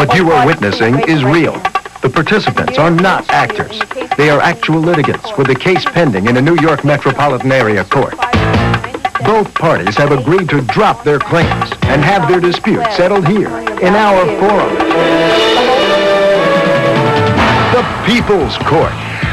What you are witnessing is real. The participants are not actors. They are actual litigants with a case pending in a New York metropolitan area court. Both parties have agreed to drop their claims and have their dispute settled here in our forum. The People's Court.